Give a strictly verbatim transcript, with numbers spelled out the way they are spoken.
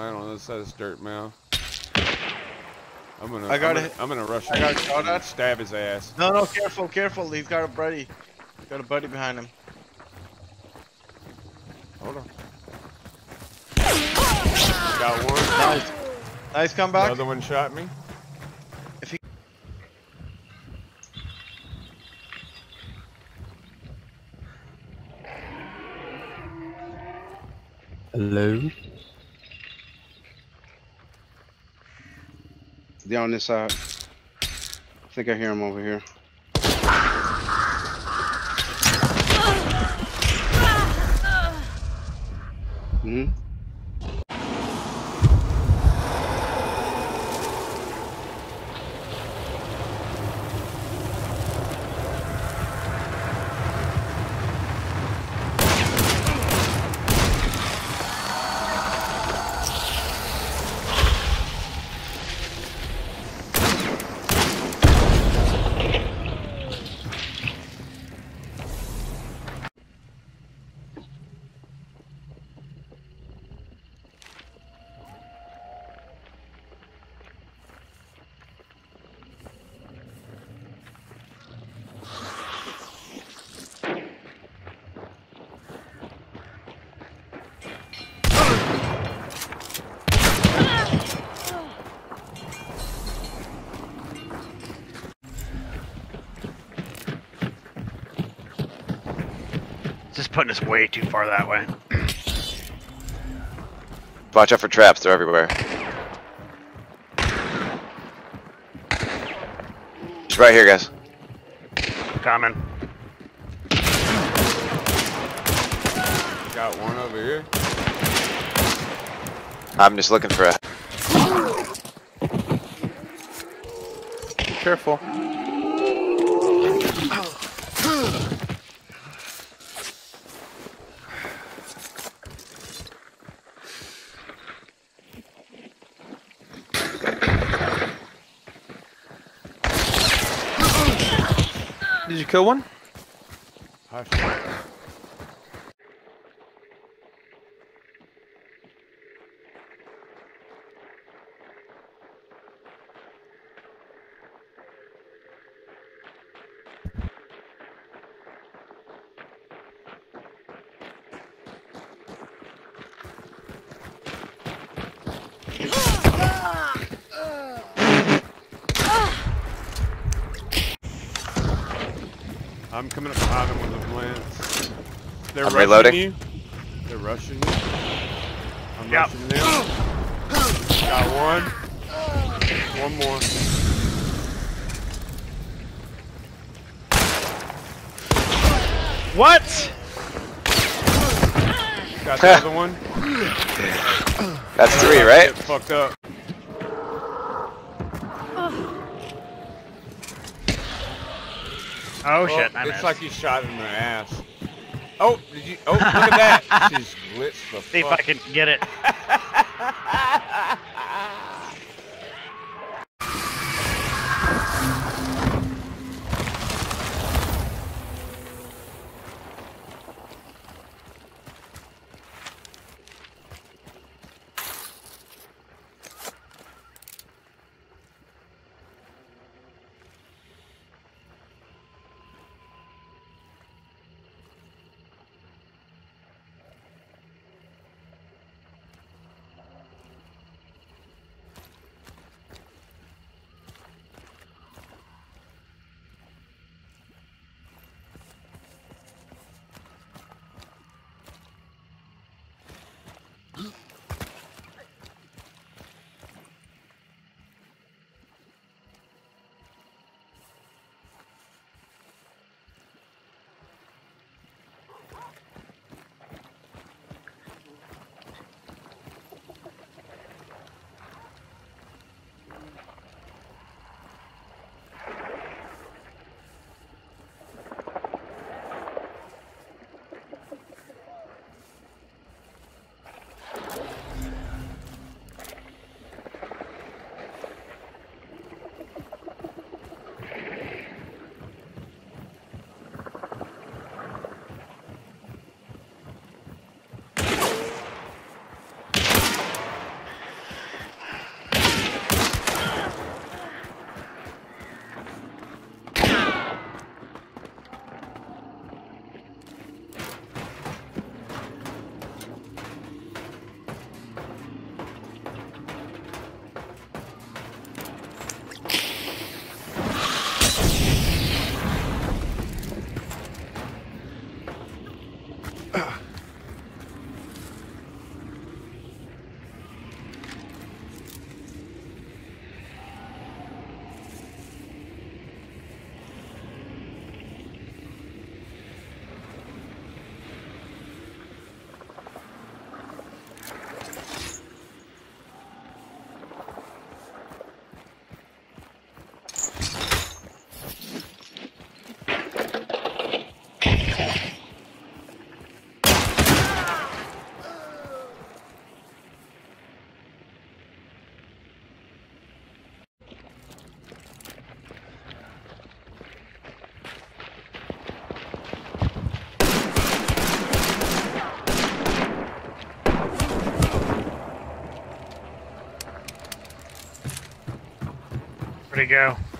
land on this side of this dirt mound. I'm gonna. I got I'm, it. gonna I'm gonna rush him. I got a shot and at. stab his ass. No, no, careful, careful. He's got a buddy. He's got a buddy behind him. Hold on. Got one. Nice. Nice comeback. The other one shot me. If he Hello? Down this side. I think I hear him over here. Hmm? Just putting us way too far that way. Watch out for traps, they're everywhere. He's right here, guys. Coming. Got one over here. I'm just looking for a... Careful. Did you kill one? Hush. I'm coming up behind them with a lance. They're I'm rushing reloading. you. They're rushing you. I'm Yep. rushing them. Got one. One more. What? Got the other one. That's three, right? Get fucked up. Oh Oh, shit, I it's missed. like you shot in the ass. Oh, did you? Oh, look at that. She's blitzed the See if I fuck. can get it. Where'd he go?